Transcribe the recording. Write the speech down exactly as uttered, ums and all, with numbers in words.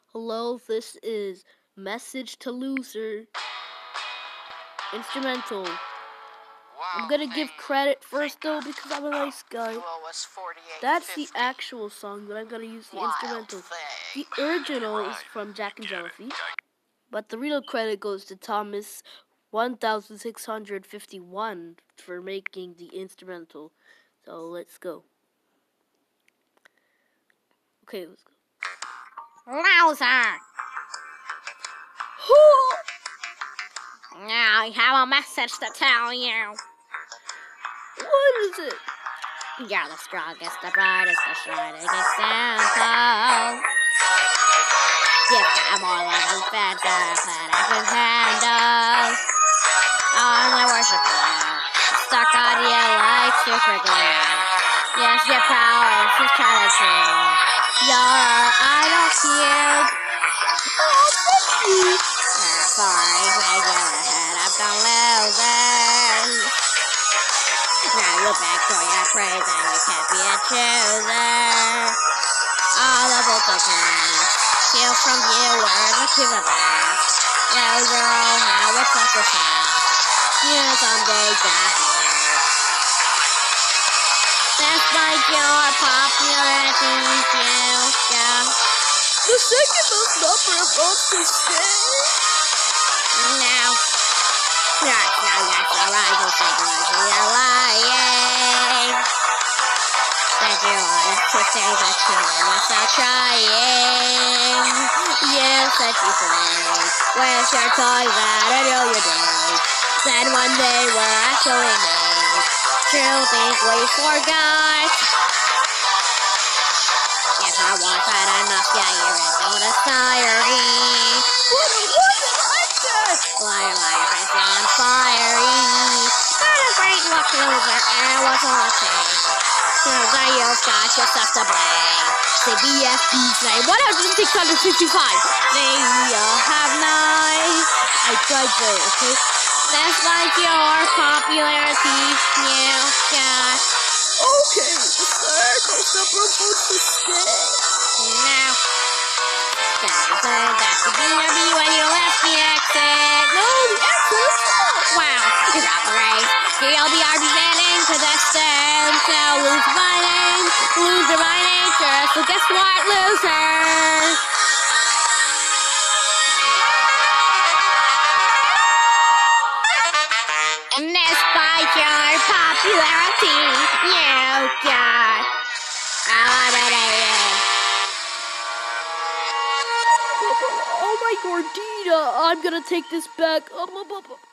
Hello, this is Message to Loser instrumental. Wow, I'm gonna thank, give credit first though God. because I'm a nice guy. You owe us forty-eight That's the fifty. actual song, but I'm gonna use the Wild instrumental. thing. The original Right. is from Jack and Get it. Jellyfeet, but the real credit goes to Thomas one thousand six hundred fifty-one for making the instrumental. So let's go. Okay, let's go. Loser! Now I have a message to tell you. What is it? You're the strongest, the brightest, the shining example. You've got more love and fans than a planet can handle. Oh, I worship you. Stuck on you like super glue. Yes, your power is just trying to true. You're our idol cube. Oh, thank you. Sorry, I get ahead of the losers. Now you back for your praise and you can't be a chooser. All the bullshit comes. Steal from viewers or to the best. Loser, oh how it's such a fact. You someday got here. Despite your popularity, you got The second most number of votes to stay. now. Yes, now, yes, you're right, you're psychologically you're lying. That you wanted to say that you were still trying. You said you played with your toys that until you did. Then one day we're actually made. True think we forgot. If I want that enough, yeah, you're into the diary. What a woman I said. Liar, liar, crazy and fiery. Not a great look loser, and it was all a shame. Cause I you've got yourself to blame. C B S P say one thousand six hundred fifty-five. They all have nine. I tried to, okay? That's like your popularity, you got. Okay, the third most number of votes to stay. Now. That's the B R B when you left the exit. No, the exit is not. Wow, you got the race. The L B R B's ending to the stand. So lose my name, loser by nature. So guess what, loser? And despite your popularity, you got eliminated. Oh my Gordita, I'm gonna take this back. Um, um, um, um.